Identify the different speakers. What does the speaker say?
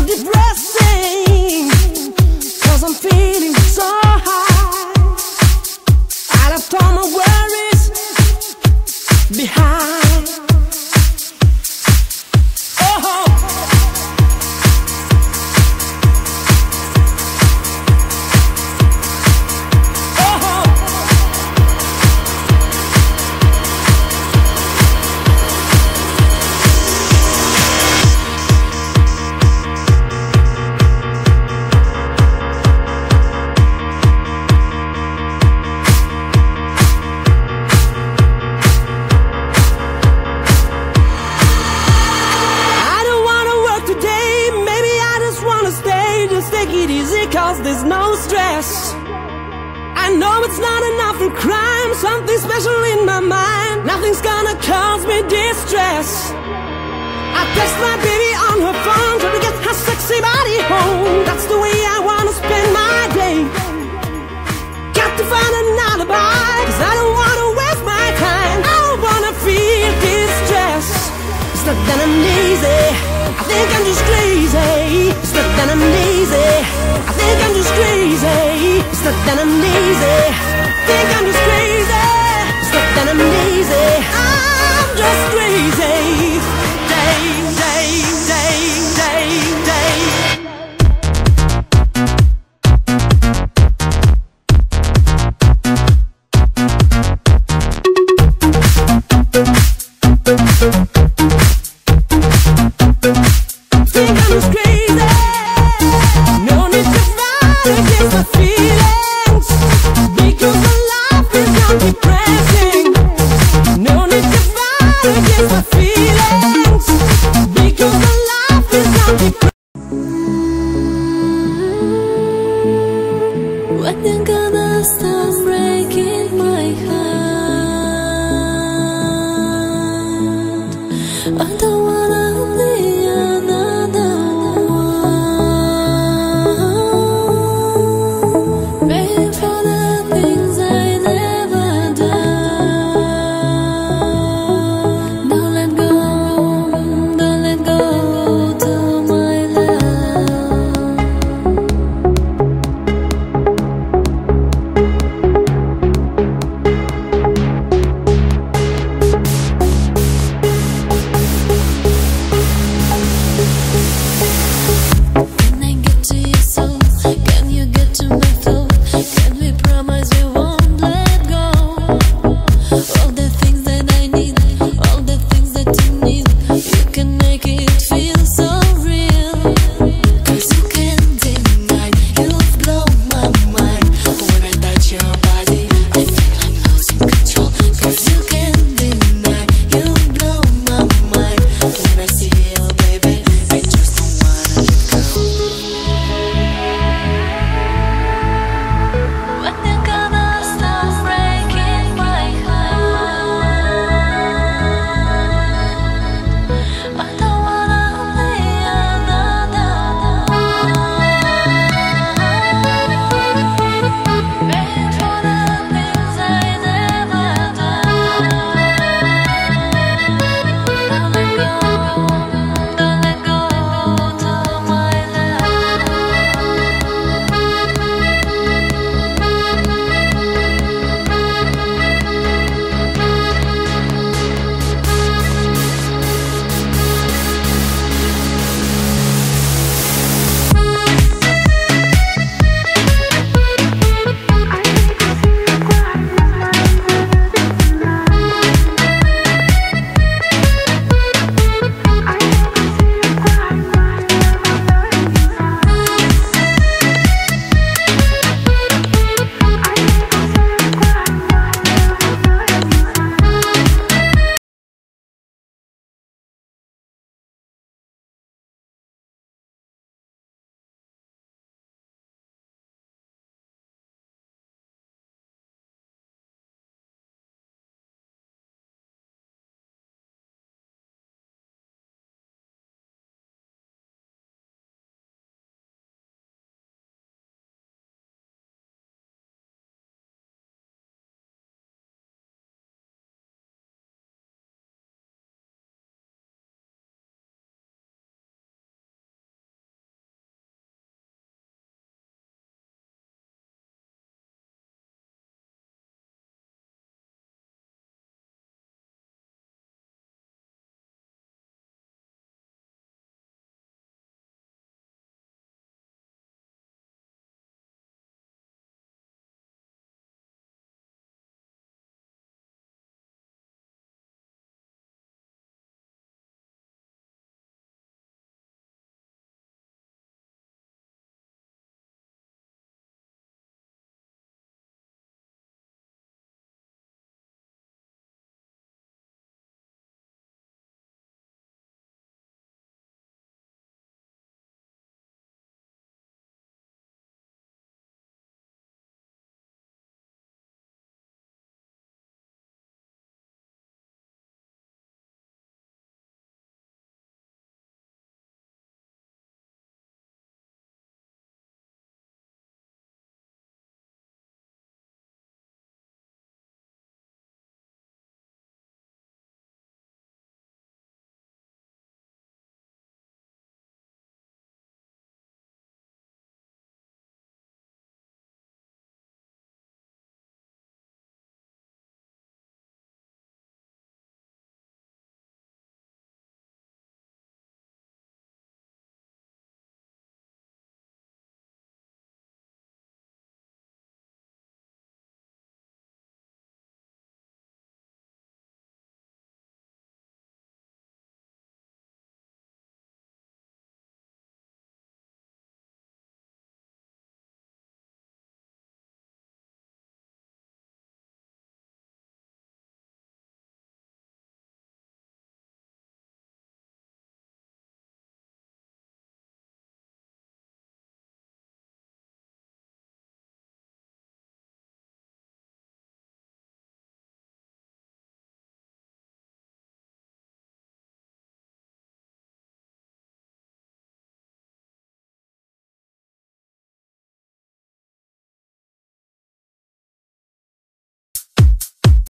Speaker 1: depressing, 'cause I'm feeling so high. I left all my worries behind. Oh, take it easy, 'cause there's no stress. I know it's not enough for crime, something special in my mind. Nothing's gonna cause me distress. I text my baby on her phone, trying to get her sexy body home. That's the way I wanna spend my day. Got to find an alibi, 'cause I don't wanna waste my time. I don't wanna feel distress. It's not that I'm lazy, I think I'm just crazy. It's not that I'm lazy, I think I'm just crazy. It's not that I'm lazy,